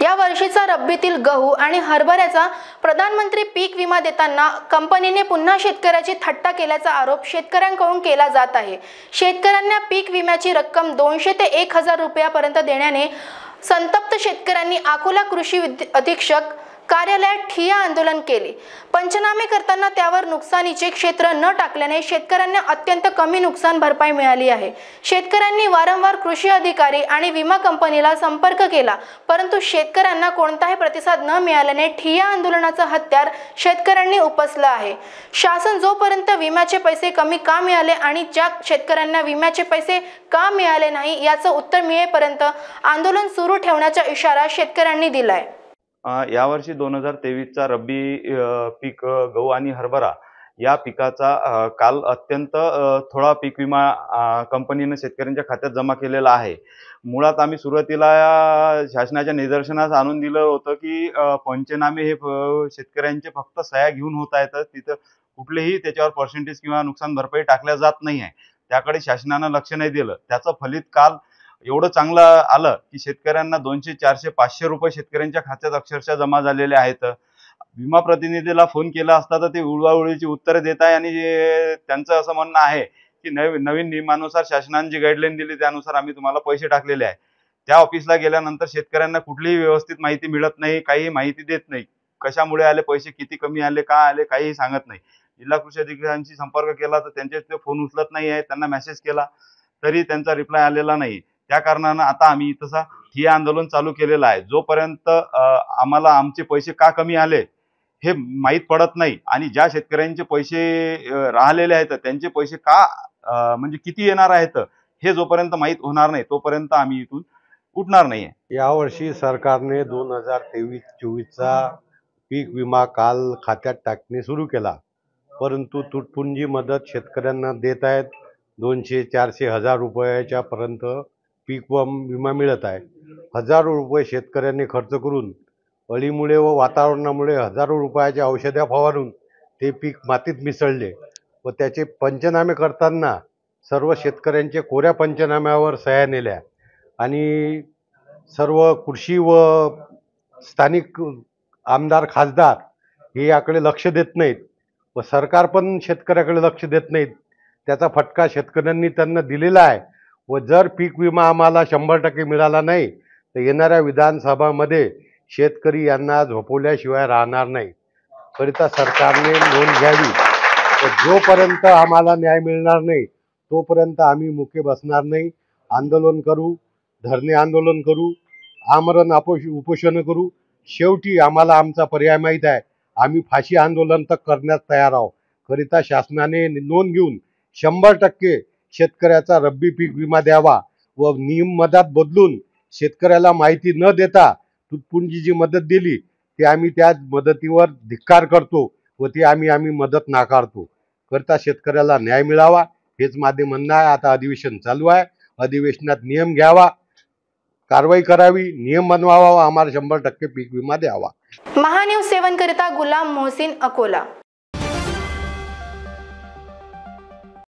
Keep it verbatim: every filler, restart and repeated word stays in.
या वर्षीचा रब्बीतील गहू आणि हरभऱ्याचा प्रधानमंत्री पीक विमा देताना कंपनीने पुन्हा शेतकऱ्याची थट्टा केल्याचा आरोप शेतकऱ्यांकडून केला जात आहे। शेतकऱ्यांना पीक विम्याची रक्कम दोनशे ते एक हजार रुपयापर्यंत देण्याने संतप्त शेतकऱ्यांनी अकोला कृषी अधीक्षक कार्यालयात ठिय्या आंदोलन केले। पंचनामे करताना त्यावर नुकसानीचे क्षेत्र न टाकल्याने शेतकऱ्यांना अत्यंत कमी नुकसान भरपाई मिळाली आहे। शेतकऱ्यांनी वारंवार कृषी अधिकारी आणि विमा कंपनीला संपर्क केला, परंतु शेतकऱ्यांना कोणताही प्रतिसाद न मिळाल्याने ठिय्या आंदोलनाचं हत्यार शेतकऱ्यांनी उपसलं आहे। शासन जोपर्यंत विम्याचे पैसे कमी का मिळाले आणि ज्या शेतकऱ्यांना विम्याचे पैसे का मिळाले नाही याचं उत्तर मिळेपर्यंत आंदोलन सुरू ठेवण्याचा इशारा शेतकऱ्यांनी दिलाय। यावर्षी दोन हजार तेवीसचा रब्बी पीक गहू आणि हरभरा या पिकाचा काल अत्यंत थोडा पीक विमा कंपनीने शेतकऱ्यांच्या खात्यात जमा केलेला आहे। मुळात आम्ही सुरुवातीला शासनाच्या निदर्शनास आणून दिलं होतं की पंचनामे हे शेतकऱ्यांचे फक्त सह्या घेऊन होत आहेत, तिथं कुठलेही त्याच्यावर पर्सेंटेज किंवा नुकसान भरपाई टाकल्या जात नाही आहे। त्याकडे शासनानं लक्ष नाही दिलं। त्याचं फलित काल एवढं चांगलं आलं की शेतकऱ्यांना दोनशे चारशे पाचशे रुपये शेतकऱ्यांच्या खात्यात अक्षरशः जमा झालेले आहेत। विमा प्रतिनिधीला फोन केला असता तर ते उडवाउडवीची उत्तरे देत आहे आणि त्यांचं असं म्हणणं आहे की नवीन नवीन नियमानुसार शासनाने जी गाईडलाईन दिली त्यानुसार आम्ही तुम्हाला पैसे टाकलेले आहे। त्या ऑफिसला गेल्यानंतर शेतकऱ्यांना कुठलीही व्यवस्थित माहिती मिळत नाही, काही माहिती देत नाही, कशामुळे आले पैसे, किती कमी आले, का आले, काही सांगत नाही। जिल्हा कृषी अधिकाऱ्यांशी संपर्क केला तर त्यांचे ते फोन उचलत नाही आहे, त्यांना मेसेज केला तरी त्यांचा रिप्लाय आलेला नाही। त्या कारणानं आता आम्ही तसा ठिय्या आंदोलन चालू केलेलं आहे। जोपर्यंत आम्हाला आमचे पैसे का कमी आले हे माहीत पडत नाही आणि ज्या शेतकऱ्यांचे पैसे राहिलेले आहेत त्यांचे पैसे का म्हणजे किती येणार आहेत हे जोपर्यंत माहीत होणार नाही तोपर्यंत आम्ही इथून उठणार नाही आहे। यावर्षी सरकारने दोन हजार तेवीस चोवीसचा पीक विमा काल खात्यात टाकणे सुरू केला, परंतु तुटपुंजी मदत शेतकऱ्यांना देत आहेत। दोनशे चारशे हजार रुपयाच्या पर्यंत पीक विमा मिळत आहे। हजारो रुपये शेतकऱ्यांनी खर्च करून अळीमुळे व वातावरणामुळे हजारो रुपयाच्या औषधा फवारून ते पीक मातीत मिसळले व त्याचे पंचनामे करताना सर्व शेतकऱ्यांचे कोऱ्या पंचनाम्यावर सह्या नेल्या आणि सर्व कृषी व स्थानिक आमदार खासदार हे याकडे लक्ष देत नाहीत व सरकार पण शेतकऱ्याकडे लक्ष देत नाहीत। त्याचा फटका शेतकऱ्यांनी त्यांना दिलेला आहे व जर पीक विमा आम्हाला शंभर टक्के मिळाला नाही तर येणाऱ्या विधानसभामध्ये शेतकरी यांना झोपवल्याशिवाय राहणार नाही। करिता सरकारने नोंद घ्यावी व जोपर्यंत आम्हाला न्याय मिळणार नाही तोपर्यंत आम्ही मुके बसणार नाही। आंदोलन करू, धरणे आंदोलन करू, आमरण उपोषण करू। शेवटी आम्हाला आमचा पर्याय माहीत आहे, आम्ही फाशी आंदोलन तर करण्यास तयार आहोत। करिता शासनाने नोंद घेऊन शंभर टक्के शेतकऱ्याचा रब्बी पीक विमा द्यावा व नियम मदत बदलून शेतकऱ्याला माहिती न देता तुटपुंजी जी मदत दिली ती आम्ही त्या मदतीवर धिक्कार करतो व ती आम्ही आम्ही मदत नाकारतो। करता शेतकऱ्याला न्याय मिळावा हेच माझे म्हणणं आहे। आता अधिवेशन चालू आहे, अधिवेशनात नियम घ्यावा, कारवाई करावी, नियम बनवावा, आम्हाला शंभर टक्के पीक विमा द्यावा। महान्यूज सेवन करिता गुलाम मोहसिन, अकोला।